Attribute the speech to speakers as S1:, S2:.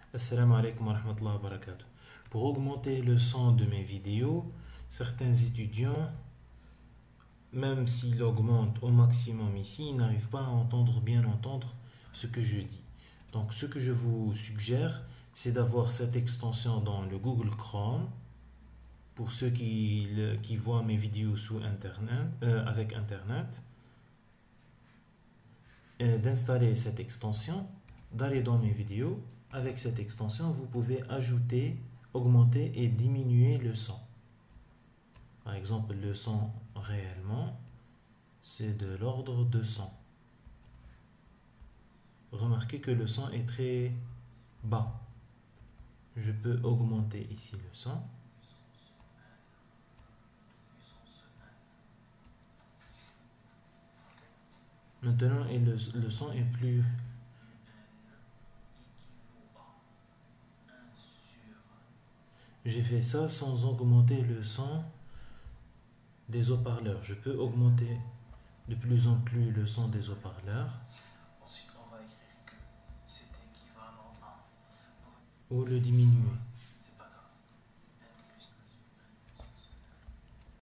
S1: Assalamu alaikum wa rahmatullahi wa barakatuh. Pour augmenter le son de mes vidéos, certains étudiants, même s'ils augmentent au maximum ici, ils n'arrivent pas à bien entendre ce que je dis. Donc ce que je vous suggère, c'est d'avoir cette extension dans le Google Chrome, pour ceux qui voient mes vidéos sous Internet, avec Internet, d'installer cette extension, d'aller dans mes vidéos. Avec cette extension, vous pouvez ajouter, augmenter et diminuer le son. Par exemple, le son réellement, c'est de l'ordre de 100. Remarquez que le son est très bas. Je peux augmenter ici le son. Maintenant, le son est plus... J'ai fait ça sans augmenter le son des haut-parleurs. Je peux augmenter de plus en plus le son des haut-parleurs.
S2: Ensuite, on va écrire que c'est équivalent à...
S1: Ou le diminuer.